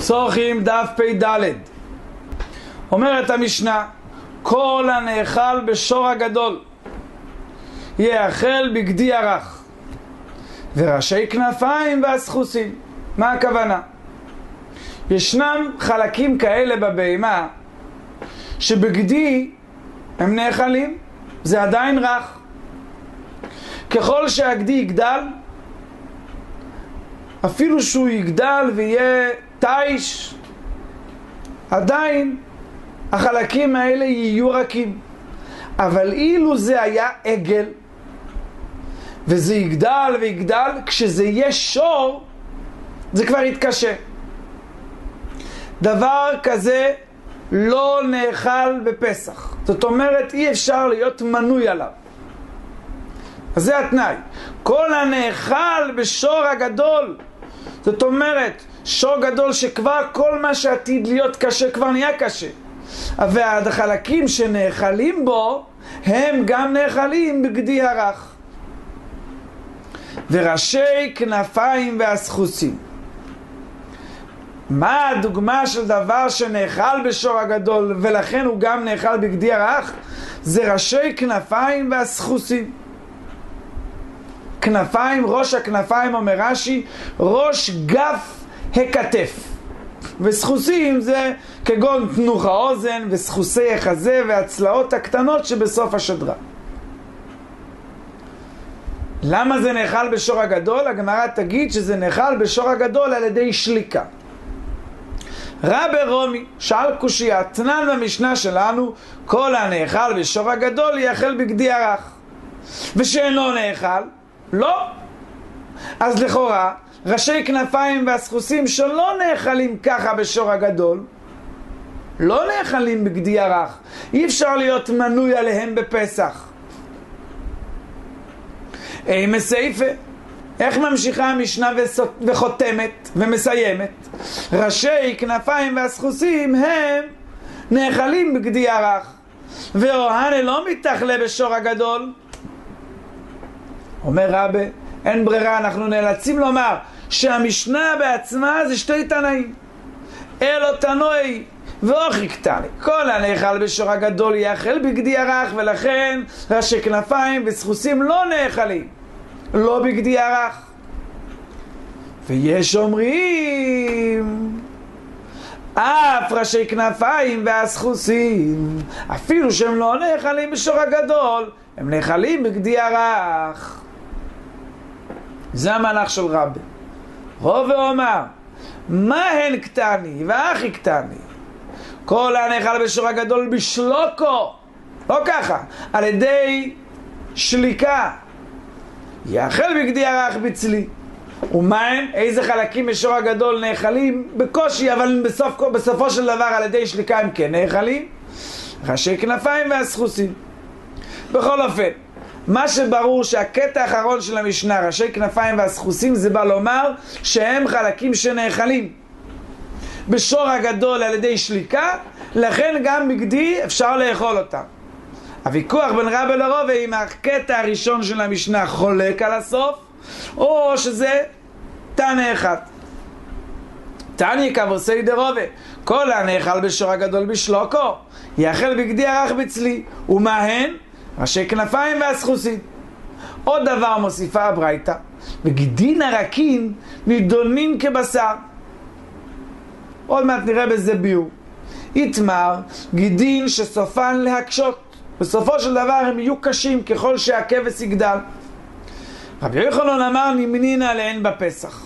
צורכים דף פ"ד. אומרת המשנה, כל הנאכל בשור הגדול יאכל בגדי הרך וראשי כנפיים והסחוסים. מה הכוונה? ישנם חלקים כאלה בבהמה שבגדי הם נאכלים, זה עדיין רך. ככל שהגדי יגדל, אפילו שהוא יגדל ויהיה תיש, עדיין החלקים האלה יהיו רכים. אבל אילו זה היה עגל וזה יגדל ויגדל, כשזה יהיה שור זה כבר יתקשה. דבר כזה לא נאכל בפסח, זאת אומרת אי אפשר להיות מנוי עליו. אז זה התנאי, כל הנאכל בשור הגדול, זאת אומרת שור גדול שכבר כל מה שעתיד להיות קשה כבר נהיה קשה, והחלקים שנאכלים בו הם גם נאכלים בגדי הרך. וראשי כנפיים והסחוסים, מה הדוגמה של דבר שנאכל בשור הגדול ולכן הוא גם נאכל בגדי הרך? זה ראשי כנפיים והסחוסים. כנפיים, ראש הכנפיים אומר רש"י, ראש גף הכתף, וסחוסים זה כגון תנוך האוזן וסחוסי החזה והצלעות הקטנות שבסוף השדרה. למה זה נאכל בשור הגדול? הגמרא תגיד שזה נאכל בשור הגדול על ידי שליקה. רבי רומי שאל קושיה, תנן במשנה שלנו, כל הנאכל בשור הגדול יאכל בגדי הרך, ושאינו נאכל לא. אז לכאורה ראשי כנפיים והסחוסים שלא נאכלים ככה בשור הגדול לא נאכלים בגדי הרך, אי אפשר להיות מנוי עליהם בפסח. מסייפה, איך ממשיכה המשנה וחותמת ומסיימת? ראשי כנפיים והסחוסים הם נאכלים בגדי הרך, ואוהנה לא מתאכלה בשור הגדול. אומר רבי, אין ברירה, אנחנו נאלצים לומר שהמשנה בעצמה זה שתי תנאים, אלו תנוי ואוכי קטני, כל הנאכל בשור הגדול יאכל בגדי הרך, ולכן ראשי כנפיים וסחוסים לא נאכלים, לא בגדי הרך. ויש אומרים אף ראשי כנפיים והסחוסים אפילו שהם לא נאכלים בשור הגדול הם נאכלים בגדי הרך. זה המהלך של רבי. רוב ואומר, מה הן קטני ואחי קטני? כל הנאכל בשור הגדול בשלוקו, לא ככה, על ידי שליקה, יאכל בגדי הרך בצלי. ומה הן? איזה חלקים בשור הגדול נאכלים בקושי, אבל בסופו של דבר על ידי שליקה הם כן נאכלים? ראשי כנפיים והסחוסים. בכל אופן, מה שברור שהקטע האחרון של המשנה, ראשי כנפיים והסחוסים, זה בא לומר שהם חלקים שנאכלים בשור הגדול על ידי שליקה, לכן גם בגדי אפשר לאכול אותם. הוויכוח בין רבי לרבי אם הקטע הראשון של המשנה חולק על הסוף, או שזה תנא אחד. תניא כבוסי דרובי, כל הנאכל בשור הגדול בשלוקו יאכל בגדי הרך בצלי. ומה הן? ראשי כנפיים והסחוסים. עוד דבר מוסיפה הברייתא, וגדין הרכים נידונים כבשר. עוד מעט נראה בזה ביור. יתמר גידין שסופן להקשות, בסופו של דבר הם יהיו קשים ככל שהכבש יגדל. רבי יוחנן אמר נמנין עליהן בפסח,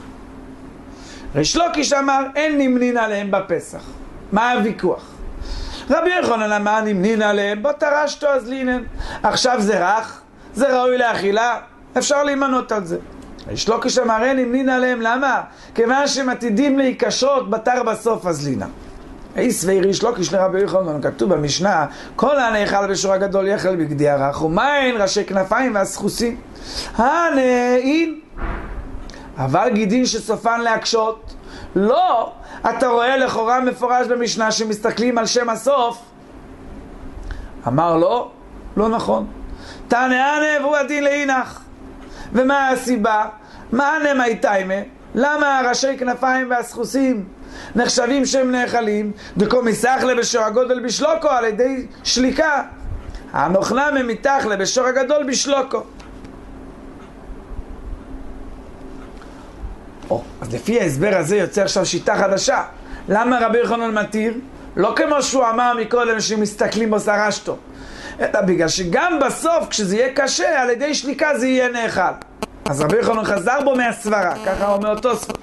ריש לוקיש אמר אין נמנין עליהן בפסח. מה הוויכוח? רבי יוחנן אמר נמנין עליהן בתרשתו אז לינן, עכשיו זה רך, זה ראוי לאכילה, אפשר להימנות על זה. ריש לוקיש אמר אין נמנין עליהן, למה? כיוון שהם עתידים להיקשות בתר בסוף אז לינה. סבי ריש לוקיש לרבי יוחנן, כתוב במשנה כל הנאכל בשור הגדול יאכל בגדי הרך, ומהן ראשי כנפיים והסחוסים? הנאין. אבל גידין שסופן להקשות לא. אתה רואה לכאורה מפורש במשנה שמסתכלים על שם הסוף. אמר לא, לא נכון. תנאנה והוא הדין לאינך. ומה הסיבה? מה נמי תיימה? למה ראשי כנפיים והסחוסים נחשבים שהם נאכלים? דקו מסחלה בשור הגודל בשלוקו, על ידי שליקה. הנוכלה מתחלה בשור הגדול בשלוקו. אז לפי ההסבר הזה יוצא עכשיו שיטה חדשה. למה רבי יוחנן מתיר? לא כמו שהוא אמר מקודם שמסתכלים בו סרשתו, אלא בגלל שגם בסוף כשזה יהיה קשה, על ידי שליקה זה יהיה נאכל. אז רבי יוחנן חזר בו מהסברה, ככה אומר תוספות.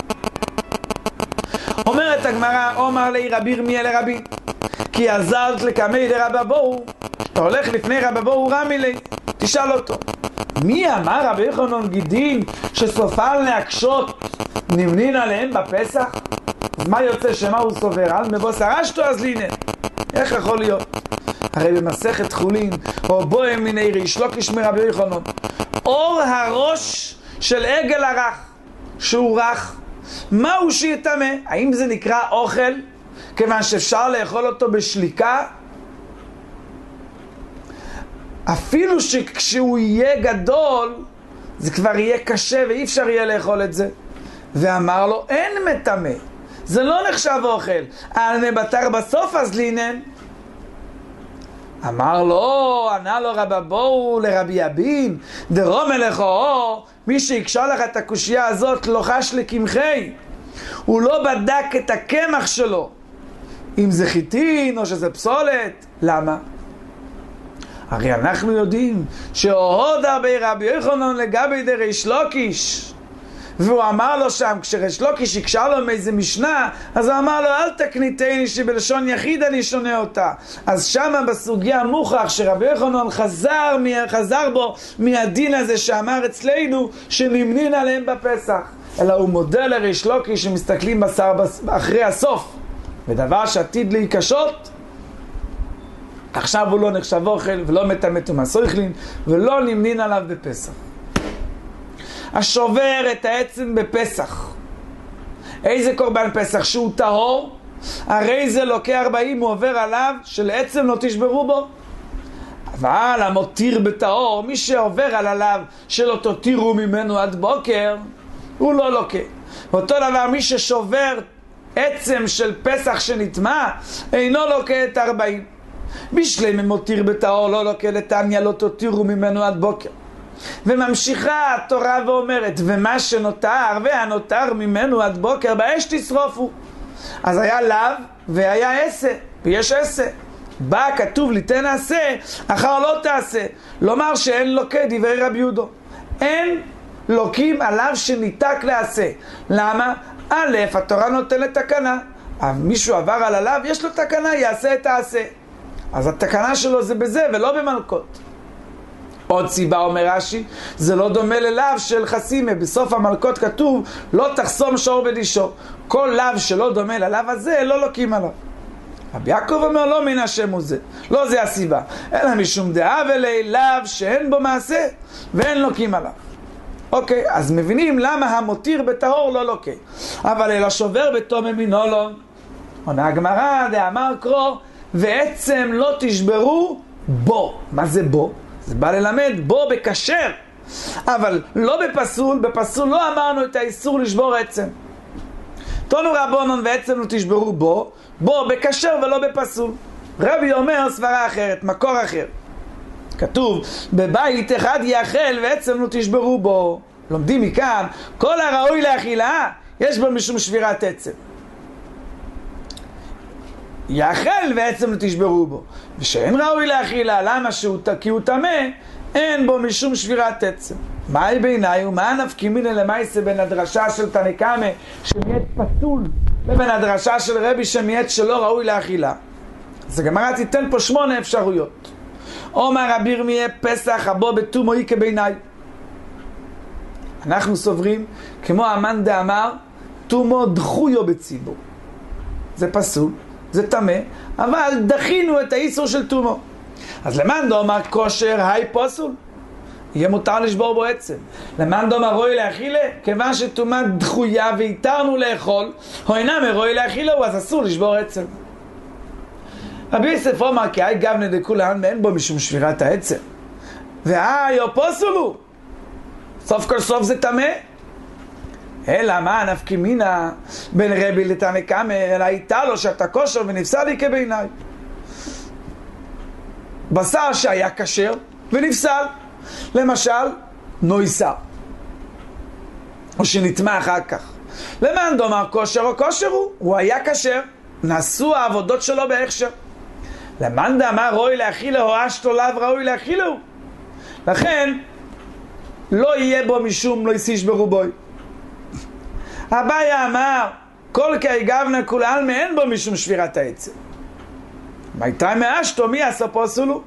אומרת הגמרא, אומר לי רבי ירמיה לרבי, כי עזרת לקמי דרבבו, אתה הולך לפני רבבו רמי לי, תשאל אותו, מי אמר רבי יוחנן גידין שסופל להקשות נמנין עליהם בפסח? אז מה יוצא, שמה הוא סובר? על מבוא סרשתו אז לינן. איך יכול להיות? הרי במסכת חולין, או בוהם מיני ריש לא כשמי רבי יוחנן, אור הראש של עגל הרך, שהוא רך, מהו שיטמא? האם זה נקרא אוכל כיוון שאפשר לאכול אותו בשליקה? אפילו שכשהוא יהיה גדול זה כבר יהיה קשה ואי אפשר יהיה לאכול את זה. ואמר לו, אין מטמא, זה לא נחשב אוכל, על מבטר בסוף אז לינן. אמר לו, ענה לו רבבו לרבי אבין, דרום אליכו, מי שיקשה לך את הקושייה הזאת לא חש לקמחי, הוא לא בדק את הקמח שלו, אם זה חיטין או שזה פסולת. למה? הרי אנחנו יודעים שהוד הרבה רבי יוחנן לגבי דריש לוקיש, והוא אמר לו שם, כשריש לוקיש יקשה לו מאיזה משנה, אז הוא אמר לו, אל תקניתני שבלשון יחיד אני שונה אותה. אז שם בסוגיה מוכח שרבי יוחנן חזר בו מהדין הזה שאמר אצלנו שנמנין עליהם בפסח, אלא הוא מודה לריש לוקיש שמסתכלים בשר אחרי הסוף, ודבר שעתיד להיקשות עכשיו הוא לא נחשב אוכל ולא מטמא ומסריחלין ולא נמנין עליו בפסח. השובר את העצם בפסח, איזה קורבן פסח? שהוא טהור, הרי זה לוקח 40, הוא עובר עליו שלעצם לא תשברו בו. אבל המותיר בטהור, מי שעובר על עליו שלא תותירו ממנו עד בוקר, הוא לא לוקח. ואותו דבר מי ששובר עצם של פסח שנטמא, אינו לוקח את 40. בשלם מותיר בטהור לא לוקח לתניא לא תותירו ממנו עד בוקר. וממשיכה התורה ואומרת, ומה שנותר והנותר ממנו עד בוקר באש תשרופו. אז היה לאו והיה עשה, ויש עשה. בא כתוב לי תן עשה, אחר לא תעשה. לומר שאין לוקה דברי רבי יהודה, אין לוקים עליו שניתק לעשה. למה? א', התורה נותנת תקנה, מישהו עבר על עליו, יש לו תקנה, יעשה את העשה. אז התקנה שלו זה בזה ולא במלכות. עוד סיבה אומר רש"י, זה לא דומה ללאו של חסימה, בסוף המלכות כתוב לא תחסום שור בדישו. כל לאו שלא דומה ללאו הזה לא לוקים עליו. רבי יעקב אומר לא מן השם הוא זה, לא זה הסיבה, אלא משום דעה ולאו שאין בו מעשה ואין לוקים עליו. אוקיי, אז מבינים למה המותיר בטהור לא לוקה, אבל אלא שובר בתום מינו לא. עונה הגמרא דאמר קרוא ועצם לא תשברו בו. מה זה בו? זה בא ללמד בו בכשר, אבל לא בפסול. בפסול לא אמרנו את האיסור לשבור עצם. תונו רבונון ועצם לא תשברו בו, בו בכשר ולא בפסול. רבי אומר סברה אחרת, מקור אחר. כתוב בבית אחד יאכל ועצם לא תשברו בו. לומדים מכאן כל הראוי לאכילה יש בו משום שבירת עצם. יאכל ועצם לא תשברו בו, ושאין ראוי לאכילה, למה? כי הוא טמא, אין בו משום שבירת עצם. מהי בעיניי ומה נפקימינא למעשה בין הדרשה של תנא קמא שמיית פסול לבין הדרשה של רבי שמיית שלא ראוי לאכילה? אז הגמרא תיתן פה 8 אפשרויות. אומר רבי ירמיה פסח הבו בתומו איקה בעיניי. אנחנו סוברים כמו המן דאמר תומו דחויו בציבור, זה פסול, זה טמא, אבל דחינו את האיסור של תומו. אז למאן דאמר כושר היי פסול, יהיה מותר לשבור בו עצם. למאן דאמר רואי לאכילה, כיוון שתומה דחויה והתרנו לאכול, או אינם רואי לאכילה, אז אסור לשבור עצם. רבי יוסף אומר כי היי גבנה דכולן ואין בו משום שבירת העצם, והי או פסול הוא, סוף כל סוף זה טמא. אלא מה נפקא מינה בין רבי לתנא קמא, אלא הייתה לו שאתה כושר ונפסל לי כבעיניי. בשר שהיה כשר ונפסל, למשל נויסר, או שנטמא אחר כך. למען דאמר כושר או כושר הוא היה כשר, נעשו העבודות שלו בהכשר. למאן דאמר ראוי לאכילו או אשתו לאו ראוי לאכילו, לכן לא יהיה בו משום לא יסיש ברובוי. אביי אמר כל כי גבנה כולי עלמא אין בו משום שבירת העצם. מייתאי מאשתו מי עשה פוסלו?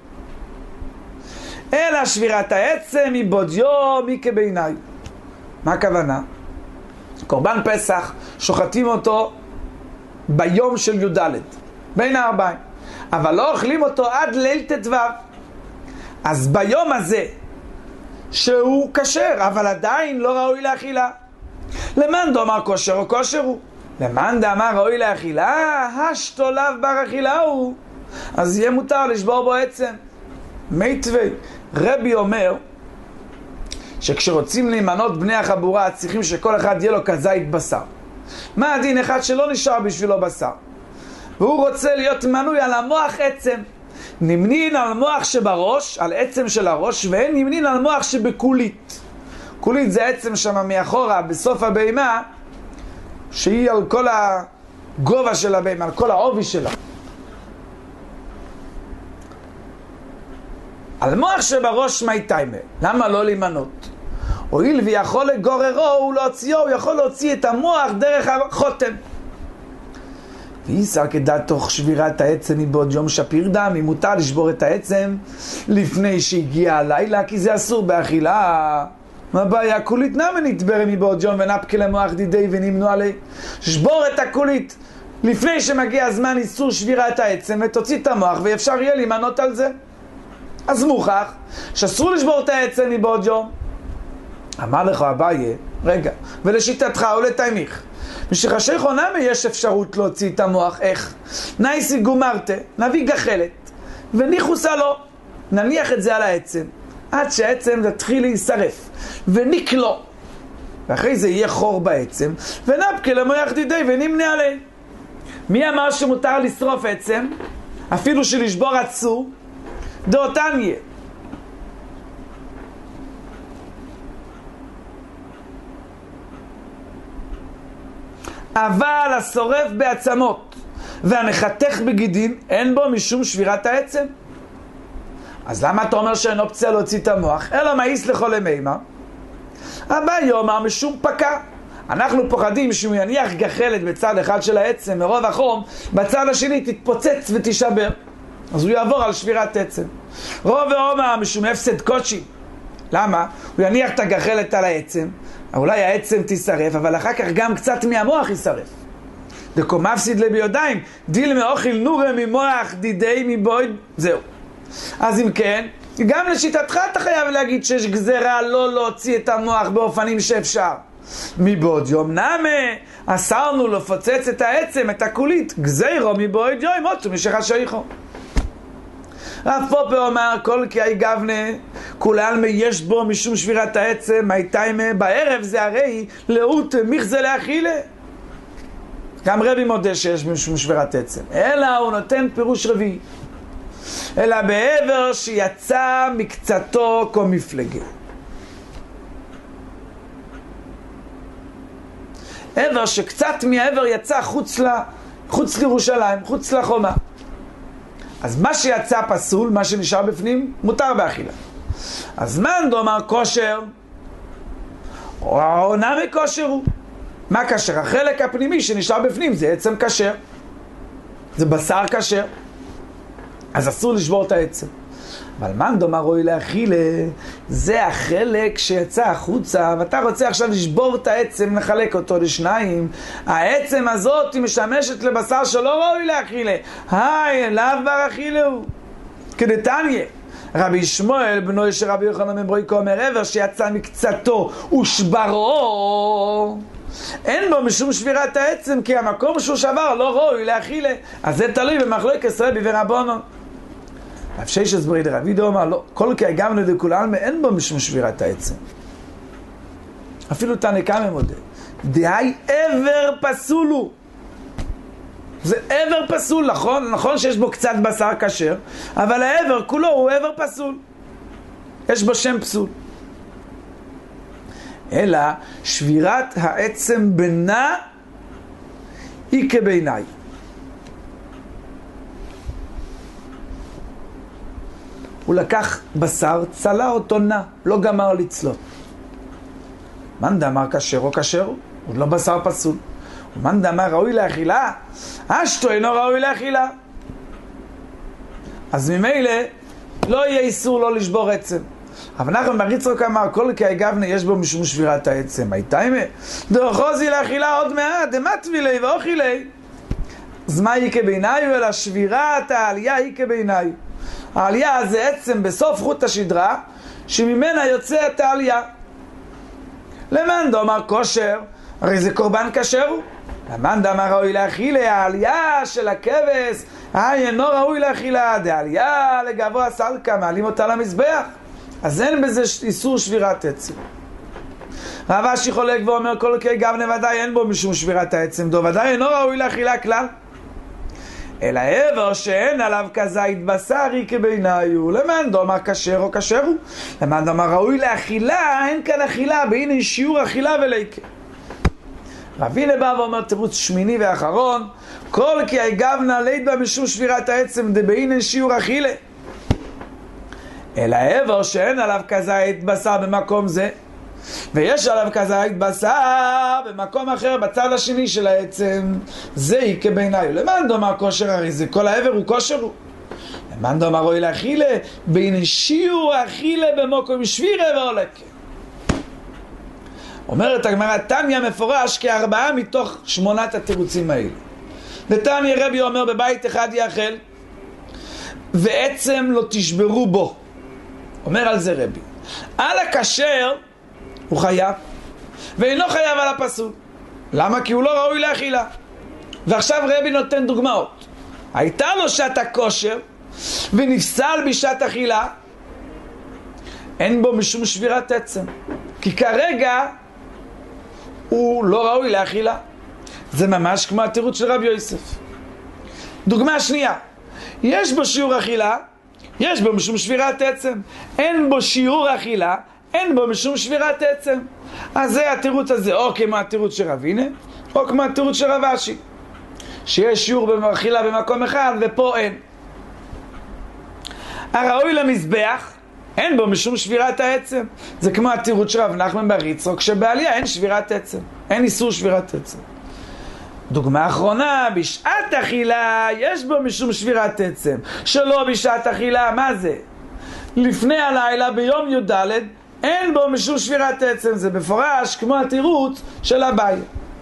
אלא שבירת העצם היא בודיו מי כבעיניי. מה הכוונה? קורבן פסח שוחטים אותו ביום של י"ד בין הארבעים, אבל לא אוכלים אותו עד ליל ט"ו. אז ביום הזה שהוא כשר אבל עדיין לא ראוי לאכילה, למאן דאמר כושר או כושר הוא, למאן דאמר ראוי לאכילה השתו לאו בר אכילה הוא, אז יהיה מותר לשבור בו עצם. מיטווי, רבי אומר שכשרוצים להימנות בני החבורה צריכים שכל אחד יהיה לו כזית בשר. מה הדין? אחד שלא נשאר בשבילו בשר והוא רוצה להיות מנוי על המוח עצם, נמנין על מוח שבראש, על עצם של הראש, ואין נמנין על מוח שבקולית. קולית זה עצם שם מאחורה בסוף הבהמה, שהיא על כל הגובה של הבהמה, על כל העובי שלה. על מוח שבראש מייתאי, למה לא להימנות? הואיל ויכול לגוררו ולהוציאו, הוא יכול להוציא את המוח דרך החותם. ואיסר כדעת תוך שבירת העצם מבעוד יום שפיר דם, אם מותר לשבור את העצם לפני שהגיע הלילה, כי זה אסור באכילה. מה בעיה? כולית נמה נתברא מבעוד יום ונפקא למוח דידי ונמנו עלי. שבור את הכולית לפני שמגיע הזמן איסור שבירת העצם ותוציא את המוח ואפשר יהיה להימנות על זה. אז מוכח שאסור לשבור את העצם מבעוד יום. אמר לך אביי, רגע, ולשיטתך ולתימיך, משחשי חונמי יש אפשרות להוציא את המוח. איך? נייסי גומרתה, נביא גחלת וניחוסה לו, נניח את זה על העצם עד שהעצם תתחיל להישרף ונקלו, ואחרי זה יהיה חור בעצם ונפקא למוח דידי ונמנה עליהם. מי אמר שמותר לשרוף עצם אפילו שלשבור אסור? דאותן יהיה. אבל השורף בעצמות והמחתך בגידין אין בו משום שבירת העצם. אז למה אתה אומר שאין אופציה להוציא את המוח? אלא מאיס לכל מימה. אביי אומר משום פקע. אנחנו פוחדים שהוא יניח גחלת בצד אחד של העצם מרוב החום, בצד השני תתפוצץ ותישבר, אז הוא יעבור על שבירת עצם. רוב ואומר משום הפסד קודשי. למה? הוא יניח את הגחלת על העצם, אולי העצם תישרף, אבל אחר כך גם קצת מהמוח יישרף. דקו מפסיד לביודיים, דיל מאוכל נורה ממוח דידי מבויד, זהו. אז אם כן, גם לשיטתך אתה חייב להגיד שיש גזרה לא להוציא את המוח באופנים שאפשר. מבעוד יום נמה, אסרנו לפוצץ את העצם, את הכולית, גזירו מבעוד יום, מוצו משחשייכו. רב פופר אומר, כל כי גבנה, כולי עלמא יש בו משום שבירת העצם, מייתאי בערב זה הרי לאות מיכזה לאכילה. גם רבי מודה שיש משום שבירת עצם, אלא הוא נותן פירוש רביעי. אלא בעבר שיצא מקצתו כמפלגה. עבר שקצת מהעבר יצא חוץ לירושלים, חוץ לחומה. אז מה שיצא פסול, מה שנשאר בפנים, מותר באכילה. אז מאן דאמר כושר, או נמי כושר הוא. מה כשר? החלק הפנימי שנשאר בפנים זה עצם כשר. זה בשר כשר. אז אסור לשבור את העצם. אבל מאן דאמר ראוי לאכילה, זה החלק שיצא החוצה, ואתה רוצה עכשיו לשבור את העצם, לחלק אותו לשניים. העצם הזאת היא משמשת לבשר שלא ראוי לאכילה. היי, לאו בר אכילה הוא. כדתניא, רבי שמואל בנו של רבי יוחנן בן ברוקה אומר, עבר שיצא מקצתו ושברו, אין בו משום שבירת העצם, כי המקום שהוא שבר לא ראוי לאכילה. אז זה תלוי במחלוקת רבי ורבנן. רב ששת ברי דרבי דאמר, לא, כל כי גבנה דכולי עלמא אין בו משום שבירת העצם. אפילו תנא קמא מודה, דהי עבר פסול הוא. זה עבר פסול, נכון שיש בו קצת בשר כשר, אבל העבר כולו הוא עבר פסול. יש בו שם פסול. אלא שבירת העצם בינה היא כבעיניי. הוא לקח בשר, צלה אותו נע, לא גמר לצלות. מאן דאמר כשר או כשר, עוד לא בשר פסול. ומאן דאמר ראוי לאכילה, אשתו אינו ראוי לאכילה. אז ממילא לא יהיה איסור לא לשבור עצם. אבל נחמן בר יצחק אמר, כל קאי גבנה יש בו משום שבירת העצם. הייתה אימה, דאחוזי לאכילה עוד מעט, דמטבי לי ואוכי לי. אז מה היא כבעיניי? אלא שבירת העלייה היא כבעיניי. העלייה זה עצם בסוף חוט השדרה, שממנה יוצאת העלייה. למאן דאמר כשר, הרי זה קורבן כשר הוא. למאן דאמר ראוי לאכילה, העלייה של הכבש, אינו ראוי לאכילה, דעלייה לגבוה סלקה, מעלים אותה למזבח. אז אין בזה איסור שבירת עצם. רב אשי חולק ואומר, כל קאי גבנה ודאי אין בו משום שבירת העצם, דו ודאי אינו ראוי לאכילה כלל. אלא עבר שאין עליו כזית בשר היא כבעיניי הוא. למאן דאמר כשר או כשר הוא. למאן דאמר ראוי לאכילה, אין כאן אכילה, והנה שיעור אכילה וליקה. רב הנה בא ואומר תירוץ שמיני ואחרון, כל קאי גבנה לית בה משום שבירת העצם דבהנה שיעור אכילה. אלא עבר שאין עליו כזית בשר במקום זה, ויש עליו כזית בשר במקום אחר בצד השני של העצם, זה היא כבעיניי. למאן דאמר כושר, הרי זה כל העבר הוא כושר הוא. למאן דאמר ראוי לאכילה, בין שיעור אכילה במקום שבירה והולקה. אומרת הגמרא, תניא מפורש כ4 מתוך 8 התירוצים האלה. ותניא רבי אומר בבית אחד יאכל ועצם לא תשברו בו. אומר על זה רבי, על הכשר הוא חייב, ואינו חייב על הפסול. למה? כי הוא לא ראוי לאכילה. ועכשיו רבי נותן דוגמאות. הייתה לו שעת הכושר ונפסל בשעת אכילה, אין בו משום שבירת עצם, כי כרגע הוא לא ראוי לאכילה. זה ממש כמו התירוץ של רבי יוסף. דוגמה שנייה, יש בו שיעור אכילה, יש בו משום שבירת עצם. אין בו שיעור אכילה, אין בו משום שבירת עצם. אז זה התירוץ הזה, או כמו התירוץ של רב הנה, או כמו התירוץ של רב אשי, שיש שיעור באכילה במקום אחד ופה אין. הראוי למזבח, אין בו משום שבירת העצם. זה כמו התירוץ של רב נחמן בר יצחק, שבעלייה אין שבירת עצם, אין איסור שבירת עצם. דוגמה אחרונה, בשעת אכילה יש בו משום שבירת עצם. שלא בשעת אכילה, מה זה? לפני הלילה ביום י"ד אין בו משום שבירת עצם. זה בפורש כמו התירוץ של אביי.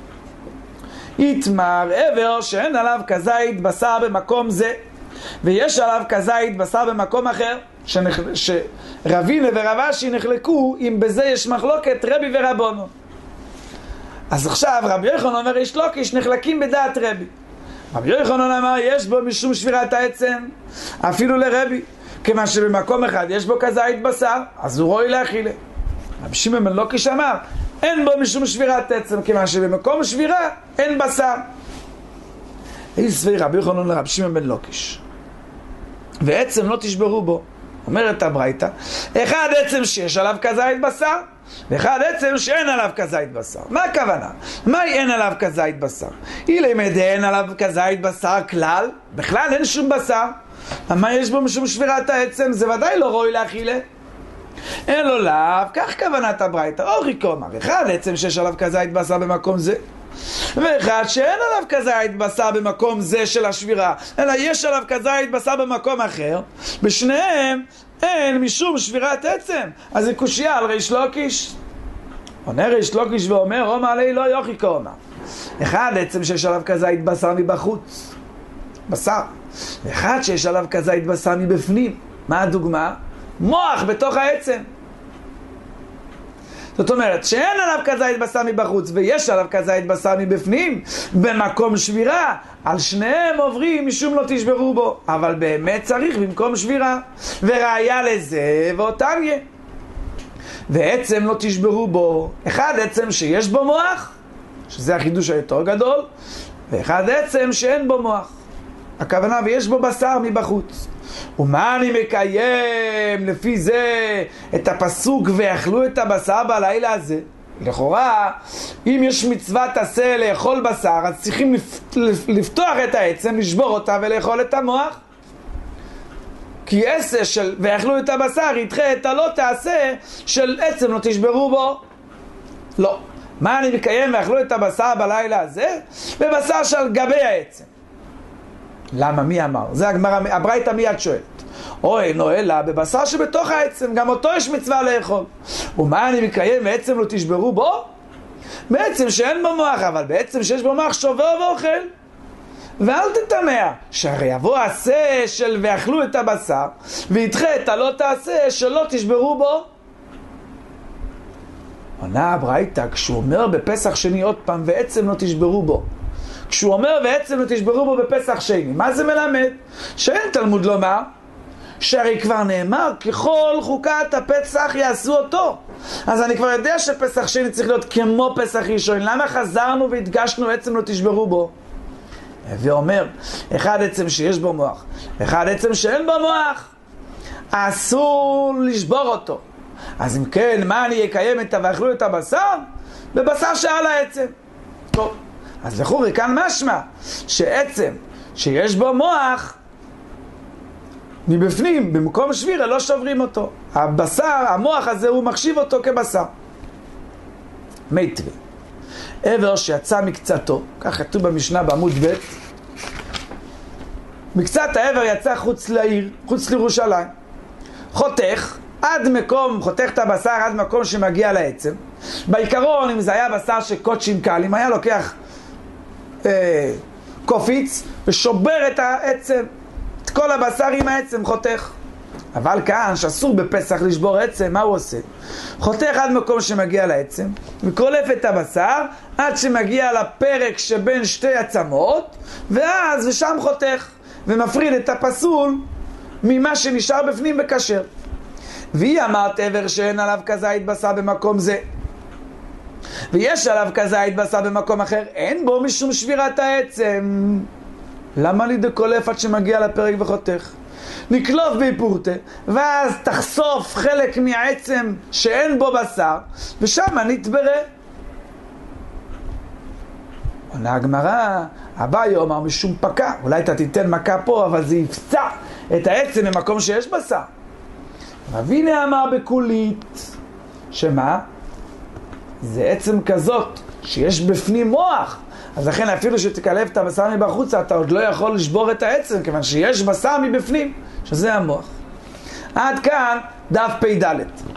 יתמר עבר שאין עליו כזית בשר במקום זה, ויש עליו כזית בשר במקום אחר, שרב הנה ורב אשי נחלקו אם בזה יש מחלוקת רבי ורבונו. אז עכשיו רבי יוחנן אומר יש לוקיש נחלקים בדעת רבי. רבי יוחנן אמר יש בו משום שבירת העצם אפילו לרבי, כיוון שבמקום אחד יש בו כזית בשר, אז הוא ראוי לאכילה. רבי שמעון בן לוקיש אמר אין בו משום שבירת עצם, כיוון שבמקום שבירה אין בשר. איזה סביר רבי יוחנן לרבי שמעון בן לוקיש, ועצם לא תשברו בו. אומרת הברייתא, אחד עצם שיש עליו כזית בשר, ואחד עצם שאין עליו כזית בשר. מה הכוונה? מה אין עליו כזית בשר? אילמד אין עליו כזית בשר כלל, בכלל אין שום בשר. מה יש בו משום שבירת העצם? זה ודאי לא ראוי לאכילה. אין לו לאו, כך כוונת הברייתא. אורי קומר, אחד עצם שיש עליו כזית בשר במקום זה, ואחד שאין עליו כזית בשר במקום זה של השבירה, אלא יש עליו כזית בשר במקום אחר, בשניהם אין משום שבירת עצם. אז זה קושיה על ריש לוקיש. עונה ריש לוקיש ואומר אומר עלי לא יוכי קומר, אחד עצם שיש עליו כזית בשר מבחוץ, בשר, ואחד שיש עליו כזית בשר מבפנים. מה הדוגמה? מוח בתוך העצם. זאת אומרת שאין עליו כזית בשר מבחוץ ויש עליו כזית בשר מבפנים במקום שבירה, על שניהם עוברים משום לא תשברו בו, אבל באמת צריך במקום שבירה. וראיה לזה ואותם ועצם לא תשברו בו, אחד עצם שיש בו מוח שזה החידוש היותר גדול, ואחד עצם שאין בו מוח. הכוונה ויש בו בשר מבחוץ. ומה אני מקיים לפי זה את הפסוק ואכלו את הבשר בלילה הזה? לכאורה, אם יש מצוות עשה לאכול בשר, אז צריכים לפתוח את העצם, לשבור אותה ולאכול את המוח. כי עשה של ואכלו את הבשר ידחה את הלא תעשה של עצם לא תשברו בו. לא. מה אני מקיים ואכלו את הבשר בלילה הזה? בבשר של גבי העצם. למה? מי אמר? זה הגמרא, הברייתא מיד שואלת. או אינו אלא בבשר שבתוך העצם, גם אותו יש מצווה לאכול. ומה אני מקיים ועצם לא תשברו בו? בעצם שאין בו מוח, אבל בעצם שיש בו מוח שובר ואוכל. ואל תתמע, שהרי יבוא עשה של ואכלו את הבשר, וידחה את הלא תעשה שלא תשברו בו. עונה הברייתא, כשהוא אומר בפסח שני עוד פעם, ועצם לא תשברו בו. כשהוא אומר ועצם לא תשברו בו בפסח שני, מה זה מלמד? שאין תלמוד לומר, שהרי כבר נאמר, ככל חוקת הפסח יעשו אותו. אז אני כבר יודע שפסח שני צריך להיות כמו פסח ראשון. למה חזרנו והדגשנו עצם לא תשברו בו? ואומר, אחד עצם שיש בו מוח, אחד עצם שאין בו מוח, אסור לשבור אותו. אז אם כן, מה אני אקיים את ואכלו את הבשר? בבשר שעל העצם. טוב, אז לכאורה כאן משמע שעצם שיש בו מוח, מבפנים, במקום שבירה, לא שוברים אותו. הבשר, המוח הזה, הוא מחשיב אותו כבשר. מיטרי. עבר שיצא מקצתו, כך כתוב במשנה בעמוד ב', מקצת העבר יצא חוץ לעיר, חוץ לירושלים. חותך את הבשר עד מקום שמגיע לעצם. בעיקרון, אם זה היה בשר שקודשים קלים, היה לוקח קופיץ ושובר את העצם, את כל הבשר עם העצם חותך. אבל כאן, שאסור בפסח לשבור עצם, מה הוא עושה? חותך עד מקום שמגיע לעצם, וקולף את הבשר עד שמגיע לפרק שבין שתי עצמות, ואז ושם חותך, ומפריד את הפסול ממה שנשאר בפנים בקשר. והיא אמרת עבר שאין עליו כזית בשר במקום זה, ויש עליו כזית בשר במקום אחר, אין בו משום שבירת העצם. למה לי דקולף עד שמגיע לפרק וחותך? נקלוף ביפורטה, ואז תחשוף חלק מהעצם שאין בו בשר, ושם נתברא. עונה הגמרא, אביי אומר משום פקע, אולי אתה תיתן מכה פה, אבל זה יפצע את העצם במקום שיש בשר. רבינה אמר בקולית, שמה? זה עצם כזאת שיש בפנים מוח, אז לכן אפילו שתקלף את הבשר מבחוץ, אתה עוד לא יכול לשבור את העצם, כיוון שיש בשר מבפנים, שזה המוח. עד כאן דף פ"ד.